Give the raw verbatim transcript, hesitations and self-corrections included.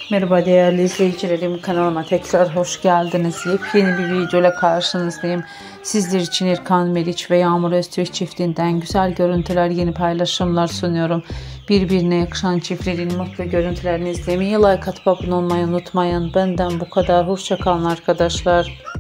Merhaba değerli izleyicilerim, kanalıma tekrar hoş geldiniz. Yepyeni bir video ile karşınızdayım. Sizler için Erkan Meriç ve Yağmur Öztürk çiftinden güzel görüntüler, yeni paylaşımlar sunuyorum. Birbirine yakışan çiftlerin mutlu görüntülerini izlemeyi, like atıp abone olmayı unutmayın. Benden bu kadar. Hoşça kalın arkadaşlar.